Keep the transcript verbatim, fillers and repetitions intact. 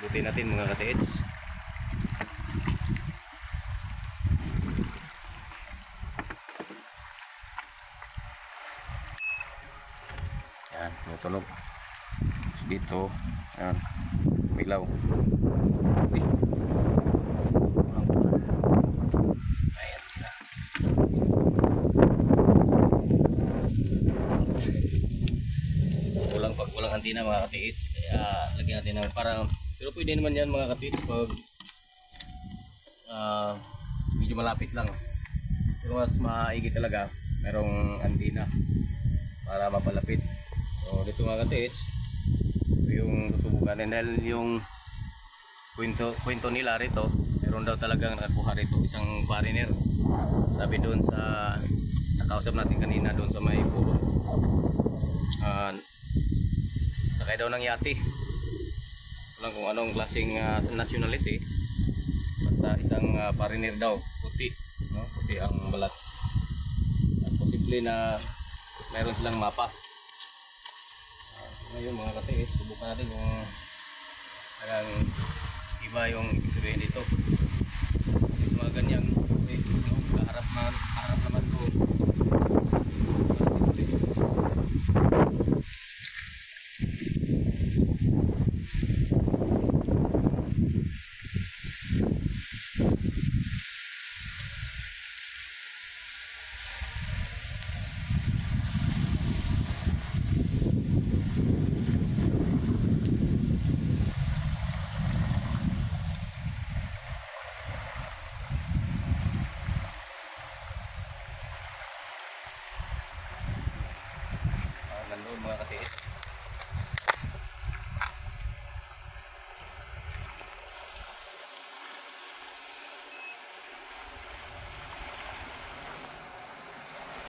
ikutin natin mga katiits. Yan, tunog dito. Yan, milaw. Uy. Ayan sila. Kulang pag kulang antina mga katiits, kaya lagyan natin ng parang, pero pwede naman yan mga katiits pag uh, medyo malapit lang. Pero mas maigi talaga merong antina para mapalapit. So dito mga katiits, yung susubukan din dahil yung kwento, kwento nila rito, meron daw talagang nakakuha rito isang foreigner. Sabi doon sa nakausap natin kanina doon sa may puro, uh, sakay daw ng yate. Walang kung anong klaseng uh, nationality, basta isang uh, foreigner daw, puti, no? Puti ang balat. At posible na mayroon silang mapa. Ngayon mga katiis, subukan natin kung talagang iba yung ibig sabihin dito. Kasi mga ganyang eh, no, kaharap, man, kaharap naman ko. Nandun mga katiis.